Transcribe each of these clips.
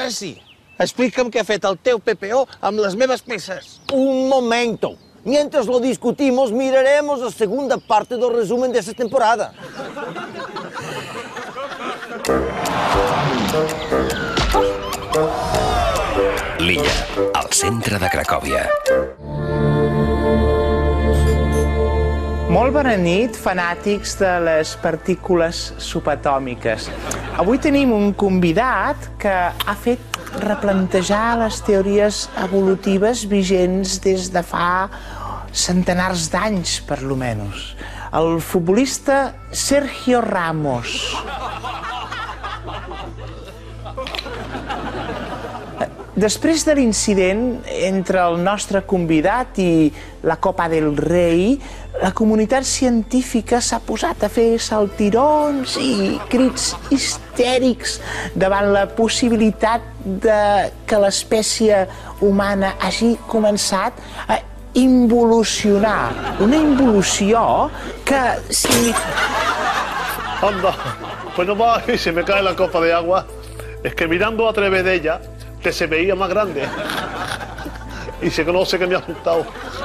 Ara sí. Explica'm què ha fet el teu PPO amb les meves peces. Un momento. Mientras lo discutimos, miraremos la segunda parte del resumen de esta temporada. L'Illa, al centre de Cracòvia. Molt bona nit, fanàtics de les partícules subatòmiques. Avui tenim un convidat que ha fet replantejar les teories evolutives vigents des de fa centenars d'anys, per lo menys. El futbolista Sergio Ramos. Després de l'incident entre el nostre convidat i la Copa del Rei, la comunitat científica s'ha posat a fer saltirons i crits histèrics davant la possibilitat que l'espècie humana hagi començat a involucionar. Una involució que significa... Anda, pues no va y se me cae la copa de agua. Es que mirando a través de ella, que se veía más grande. Y se conoce que me ha asustado.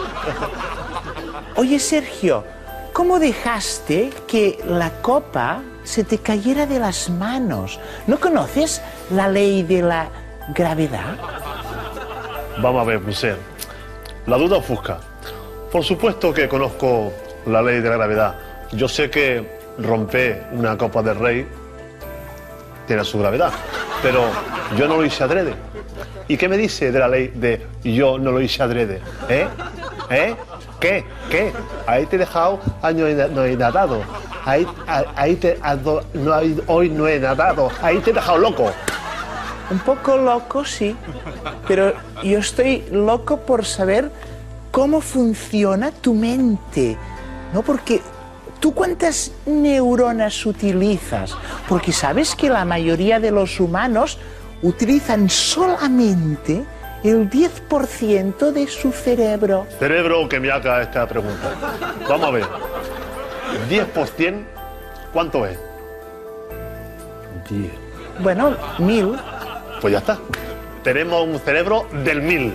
Oye, Sergio, ¿cómo dejaste que la copa se te cayera de las manos? ¿No conoces la ley de la gravedad? Vamos a ver, Museo. La duda ofusca. Por supuesto que conozco la ley de la gravedad. Yo sé que romper una copa del rey tiene su gravedad, pero yo no lo hice adrede. ¿Y qué me dice de la ley de yo no lo hice adrede? ¿Qué? Ahí te he dejado años no he nadado. Hoy no he nadado. Ahí te he dejado loco. Un poco loco, sí, pero yo estoy loco por saber cómo funciona tu mente, ¿no? Porque ¿tú cuántas neuronas utilizas? Porque sabes que la mayoría de los humanos utilizan solamente el 10% de su cerebro. Cerebro que me haga esta pregunta. Vamos a ver. 10%, ¿cuánto es? 10. Bueno, 1000. Pues ya está. Tenemos un cerebro del 1000.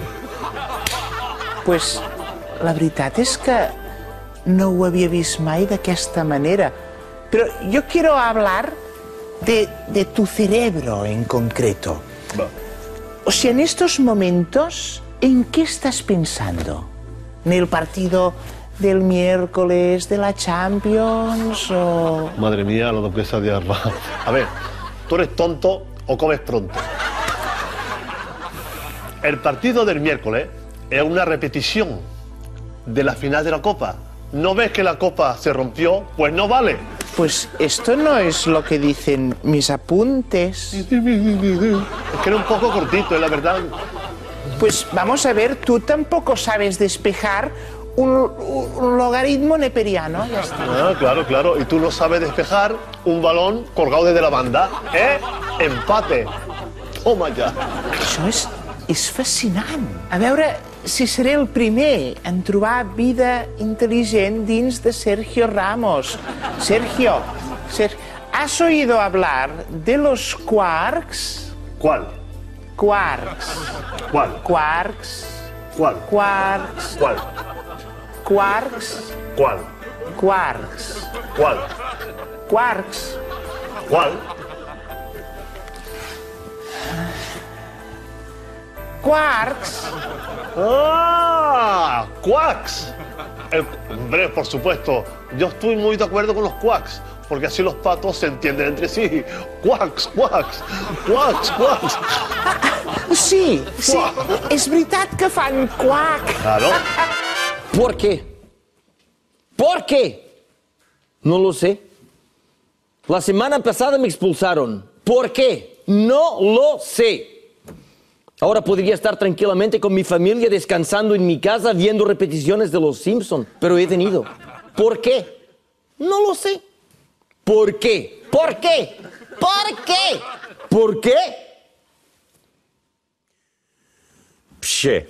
Pues la veritat és que no ho havia vist mai d'aquesta manera. Pero yo quiero hablar de tu cerebro en concreto. Va. O sea, en estos momentos, ¿en qué estás pensando? ¿En el partido del miércoles de la Champions o...? Madre mía, lo que se ha armado. A ver, ¿tú eres tonto o comes pronto? El partido del miércoles es una repetición de la final de la Copa. ¿No ves que la Copa se rompió? Pues no vale. Pues esto no es lo que dicen mis apuntes. Es que era un poco cortito, la verdad. Pues vamos a ver, tú tampoco sabes despejar un logaritmo neperiano. Ya está. Ah, claro. Y tú no sabes despejar un balón colgado desde la banda. Empate. Toma ya. Això és fascinant. A veure si seré el primer en trobar vida intel·ligent dins de Sergio Ramos. Sergio, ¿has oído hablar de los quarks? ¿Cuál? Quarks. ¿Cuál? Quarks. ¿Cuál? Quarks. ¿Cuál? Quarks. ¿Cuál? Quarks. ¿Cuál? Quarks. ¿Cuál? Quarks. ¡Ah! ¡Quacks! Hombre, por supuesto, yo estoy muy de acuerdo con los quacks, porque así los patos se entienden entre sí. ¡Quacks, quacks! ¡Quacks, quacks! Sí, és veritat que fan quack. Claro. ¿Por qué? ¿Por qué? No lo sé. La semana pasada me expulsaron. ¿Por qué? No lo sé. Ahora podría estar tranquilamente con mi familia descansando en mi casa viendo repeticiones de Los Simpson, pero he tenido. ¿Por qué? No lo sé. ¿Por qué? ¿Por qué? ¿Por qué? ¿Por qué? Pxe.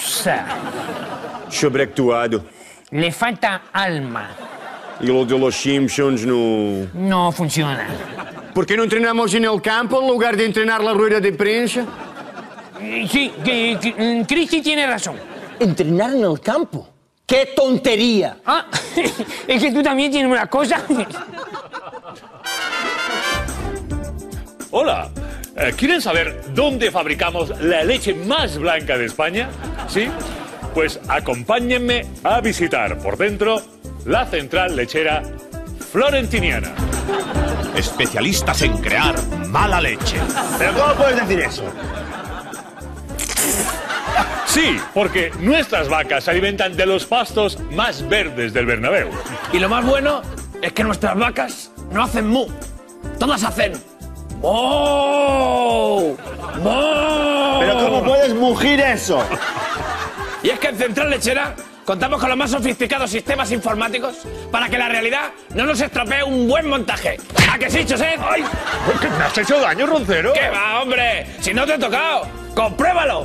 Sobreactuado. Le falta alma. E lo de los Simpsons no... No funciona. ¿Por qué no entrenamos en el campo en lugar de entrenar la rueda de prensa? Sí, Cristi tiene razón. ¿Entrenar en el campo? ¡Qué tontería! Ah, es que tú también tienes una cosa. Hola, ¿quieren saber dónde fabricamos la leche más blanca de España? ¿Sí? Pues acompáñenme a visitar por dentro la central lechera florentiniana. Especialistas en crear mala leche. ¿Pero cómo puedes decir eso? Sí, porque nuestras vacas se alimentan de los pastos más verdes del Bernabéu. Y lo más bueno es que nuestras vacas no hacen mu. Todas hacen ¡oh! ¡Oh! ¿Pero cómo puedes mugir eso? Y es que en Central Lechera contamos con los más sofisticados sistemas informáticos para que la realidad no nos estropee un buen montaje. ¿A que sí, José? ¡Ay! ¿Por qué me has hecho daño, Roncero? ¿Qué va, hombre? Si no te he tocado, compruébalo.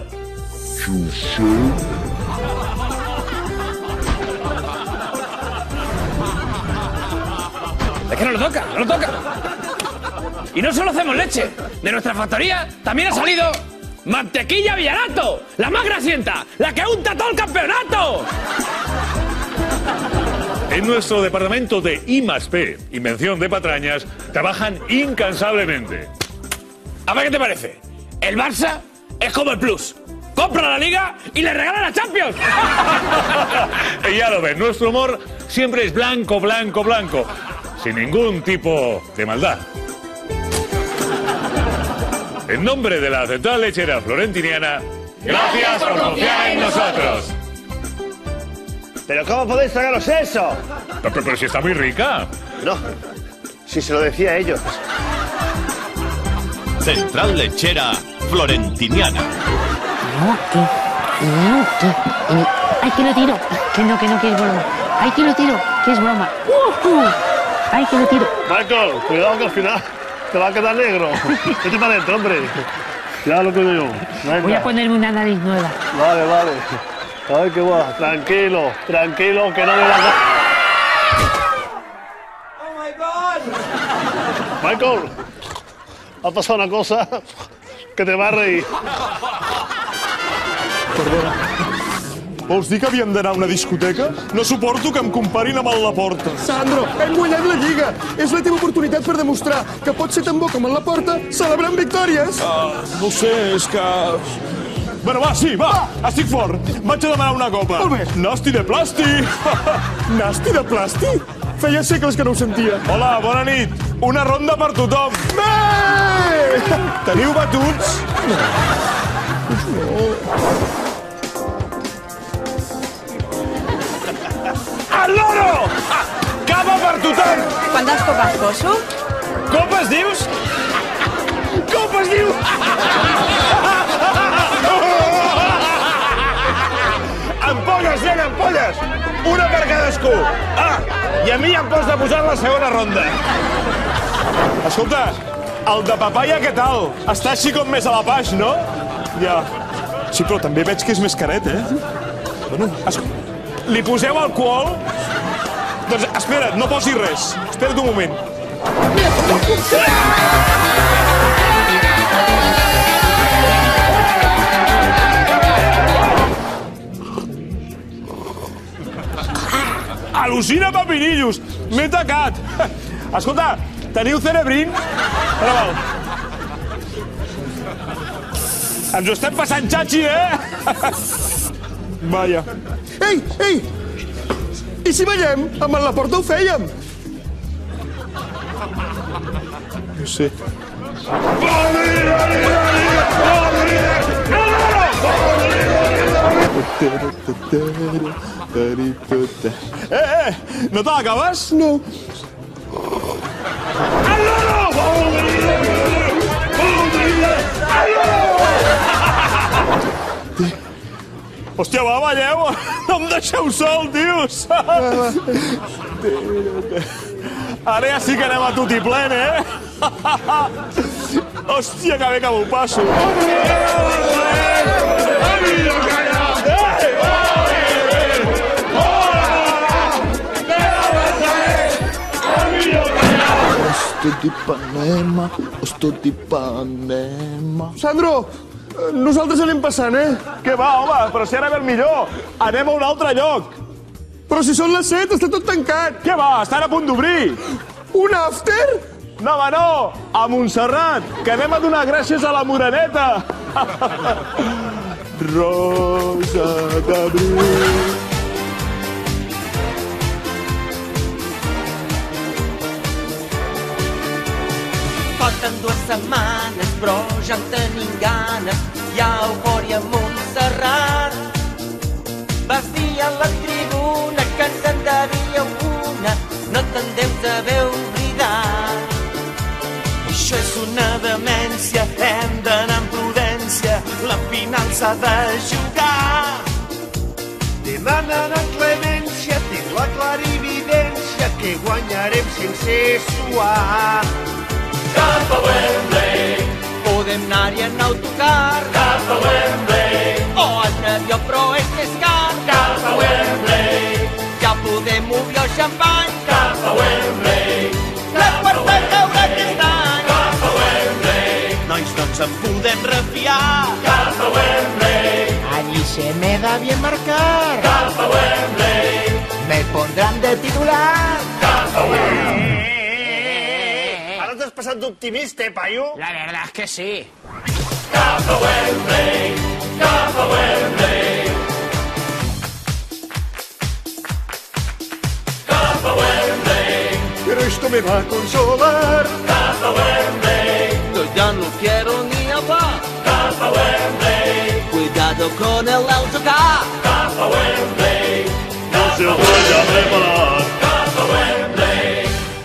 Es que no lo toca, no lo toca. Y no solo hacemos leche. De nuestra factoría también ha salido mantequilla Villarato, la más grasienta, la que unta todo el campeonato. En nuestro departamento de I+P, Invención de Patrañas, trabajan incansablemente. A ver qué te parece. El Barça es como el Plus. Compra la Liga y le regala la Champions. Y ya lo ven, nuestro humor siempre es blanco, blanco, blanco, sin ningún tipo de maldad. En nombre de la Central Lechera Florentiniana, gracias por confiar en nosotros. ¿Pero cómo podéis tragaros eso? Pero si está muy rica. No, si se lo decía a ellos. Central Lechera Florentiniana. Ay, que lo tiro. Que no, que es broma. Ay, que lo tiro, que es broma. Ay, que lo tiro. Michael, cuidado que al final te va a quedar negro. Vete para adentro, hombre. Ya lo cuido yo. Venga. Voy a ponerme una nariz nueva. Vale, vale. Ay, qué va. Tranquilo, tranquilo, que no me va a... ¡Oh, my God! Michael, ha pasado una cosa que te va a reír. Perdona. Vols dir que havíem d'anar a una discoteca? No suporto que em comparin amb el Laporta. Sandro, hem guanyat la Lliga. És la teva oportunitat per demostrar que pots ser tan bo com el Laporta celebrant victòries. No sé, és que... Bueno, va, sí, va, estic fort. Vaig a demanar una copa. Molt bé. Nasti de plàstic. Nasti de plàstic? Feia segles que no ho sentia. Hola, bona nit. Una ronda per tothom. Bé! Teniu batuts? Al loro! Cava per tothom! Quantes copes poso? Copes, dius? Copes, dius? Ampolles, gent, ampolles! Una per cadascú! Ah, i a mi em pots de posar en la segona ronda. Escolta, el de papaya què tal? Està així com més a la paix, no? Ja. Sí, però també veig que és més caret, eh? Bueno, li poseu alcohol? Doncs espera't, no posis res. Espera't un moment. Al·lucina, pepinillos! M'he tacat! Escolta, teniu cerebrin? Ara val. Ens ho estem passant xatxi, eh? Vaja. Ei, ei! I si ballem? Amb el Laporta ho fèiem. No sé. No te l'acabes? No. Hòstia, va, balleu! No em deixeu sol, tios! Ara ja sí que anem a tutiplén, eh? Hòstia, que bé que m'ho passo! Esto d'Ipanema... Sandro, nosaltres anem passant, Què va, home? Però si ara ve el millor. Anem a un altre lloc. Però si són les 7, està tot tancat. Què va? Estan a punt d'obrir. Un after? No, home, no. A Montserrat, que anem a donar gràcies a la Moreneta. Rosa d'abril. Falten 2 setmanes, però ja en tenim ganes. Hi ha eufòria a Montserrat. Vas dir a la tribuna que ens en daríeu una, no te'n deus haver oblidat. Això és una demència, hem d'anar amb prudència, la final s'ha de jugar. Demanen clemència, tinc la clarividència que guanyarem sense suar. Cap a Wembley, podem anar-hi en autocar. Cap a Wembley, o en avió però és més car. Cap a Wembley, ja podem obrir el xampany. Cap a Wembley, la quarta caurà aquest any. Cap a Wembley, nois no ens en podem refiar. Cap a Wembley, allí se me da bien marcar. Cap a Wembley, me pondrán de titular. Cap a Wembley. T'has passat d'optimista, paio? La verdad es que sí. Cap a Wembley, cap a Wembley. Cap a Wembley. Pero esto me va a consolar. Cap a Wembley. Yo ya no quiero ni hablar. Cap a Wembley. Cuidado con el autocar. Cap a Wembley. No se vaya a preparar. Cap a Wembley.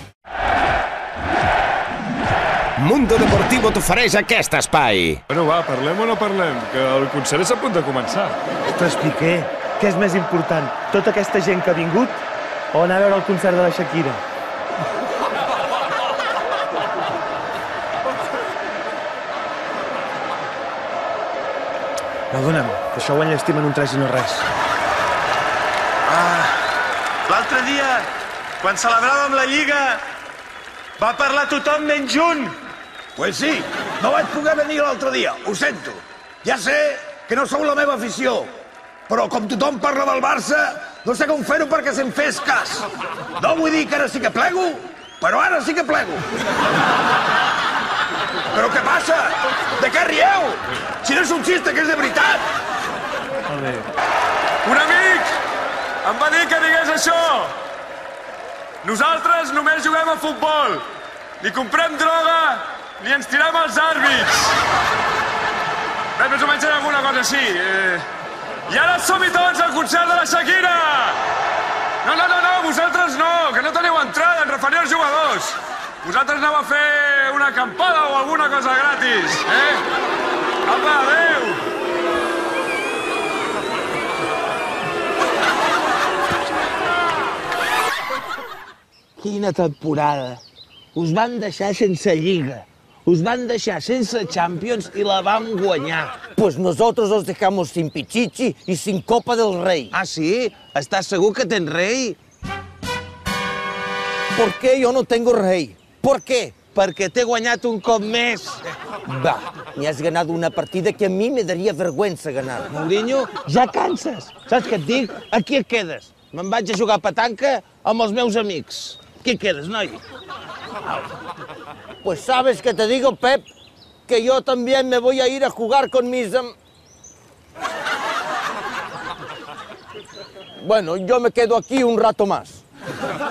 Mundo Deportivo t'ofereix aquest espai. Bueno, va, parlem o no parlem? Que el concert és a punt de començar. Ostres, Piqué, què és més important? Tota aquesta gent que ha vingut o anar a veure el concert de la Shakira? Perdona'm, que això ho enllestim en un tres i no res. L'altre dia, quan celebràvem la Lliga, va parlar tothom menys un. Pues sí, no vaig poder venir l'altre dia, ho sento. Ja sé que no sou la meva afició, però com tothom parla del Barça, no sé com fer-ho perquè se'n fes cas. No vull dir que ara sí que plego, però ara sí que plego. Però què passa? De què rieu? Si no és un xiste, que és de veritat. Un amic em va dir que digués això. Nosaltres només juguem a futbol. Ni comprem droga, ni ens tirem als àrbits. Bé, més o menys era alguna cosa així. I ara som-hi tots al concert de la Shakira! No, vosaltres no, que no teniu entrada, em referia als jugadors. Vosaltres aneu a fer una acampada o alguna cosa gratis, Apa, adéu! Quina temporada. Us van deixar sense Lliga. Us van deixar sense Champions i la vam guanyar. Pues nosotros os dejamos sin Pichichi y sin Copa del Rey. Ah, sí? Estàs segur que tens rei? ¿Por qué yo no tengo rey? ¿Por qué? Perquè t'he guanyat un cop més. Va, me has ganado una partida que a mí me daría vergüenza ganar. Mourinho, ja canses. Saps què et dic? Aquí et quedes. Me'n vaig a jugar a petanca amb els meus amics. Aquí et quedes, noi. Pues sabes que te digo, Pep, que yo también me voy a ir a jugar con mis... Bueno, yo me quedo aquí un rato más.